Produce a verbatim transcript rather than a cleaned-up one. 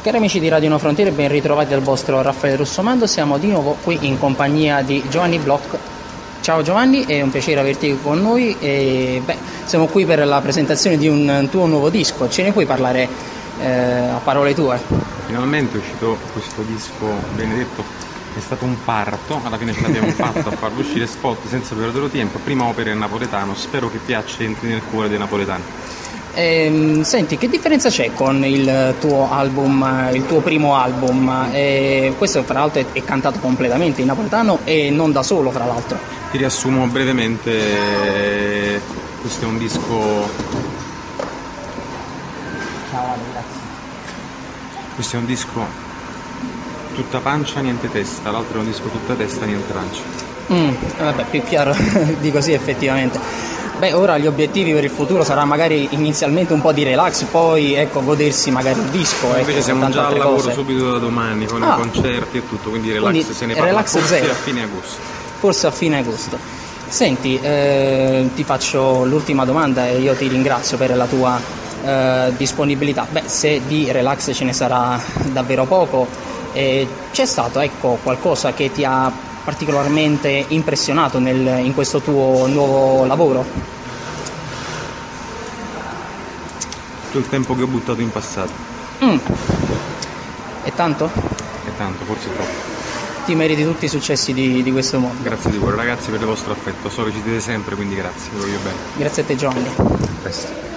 Cari amici di Radio No Frontiere, ben ritrovati dal vostro Raffaele Russomando. Siamo di nuovo qui in compagnia di Giovanni Bloch. Ciao Giovanni, è un piacere averti con noi e beh, siamo qui per la presentazione di un tuo nuovo disco. Ce ne puoi parlare eh, a parole tue? Finalmente è uscito questo disco benedetto, è stato un parto, alla fine ce l'abbiamo fatta a farlo uscire spot senza perdere tempo. Prima opera in napoletano, spero che piaccia e entri nel cuore dei napoletani. Eh, senti, che differenza c'è con il tuo album, il tuo primo album? Eh, questo fra l'altro è, è cantato completamente in napoletano e non da solo, fra l'altro. Ti riassumo brevemente, questo è un disco... Ciao Ale, grazie. Questo è un disco tutta pancia, niente testa, l'altro è un disco tutta testa, niente pancia. Mm, vabbè, più chiaro di così effettivamente. Beh, ora gli obiettivi per il futuro sarà magari inizialmente un po' di relax, poi ecco godersi magari il disco. Invece ecco, siamo già al lavoro cose. subito da domani con ah. i concerti e tutto, quindi relax quindi se ne parla relax forse zero. a fine agosto. Forse a fine agosto. Senti, eh, ti faccio l'ultima domanda e io ti ringrazio per la tua eh, disponibilità. Beh, se di relax ce ne sarà davvero poco, eh, c'è stato ecco qualcosa che ti ha particolarmente impressionato nel, in questo tuo nuovo lavoro? Tutto il tempo che ho buttato in passato. Mm. È tanto? È tanto, forse troppo. Ti meriti tutti i successi di, di questo mondo. Grazie di cuore ragazzi per il vostro affetto, so che ci siete sempre, quindi grazie, vi voglio bene. Grazie a te Giovanni. A presto.